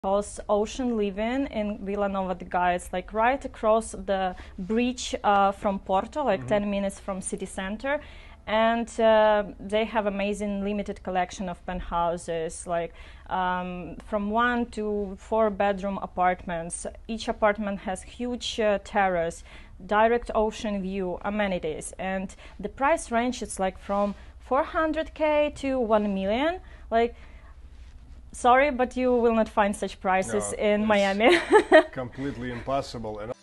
Calls Ocean Living in Vila Nova de Gaia. It's like right across the bridge from Porto, like 10 minutes from city center. And they have amazing limited collection of penthouses, like from 1 to 4 bedroom apartments. Each apartment has huge terrace, direct ocean view, amenities, and the price range is like from 400K to 1 million. Like, sorry, but you will not find such prices in Miami. Completely impossible. And